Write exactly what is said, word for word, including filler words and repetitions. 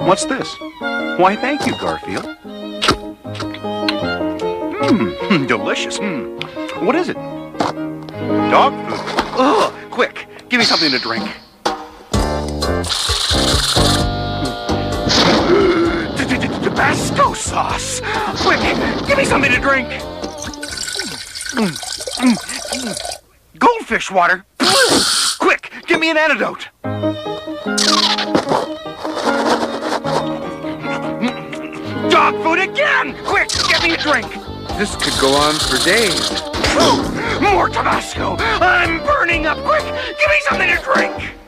What's this? Why, thank you, Garfield. Mmm, delicious. Mm. What is it? Dog food. Ugh, quick, give me something to drink. Tabasco sauce. Quick, give me something to drink. Mm, mm, mm. Goldfish water. Quick, give me an antidote. Dog food again! Quick, get me a drink! This could go on for days. Ooh, more Tabasco! I'm burning up! Quick, give me something to drink!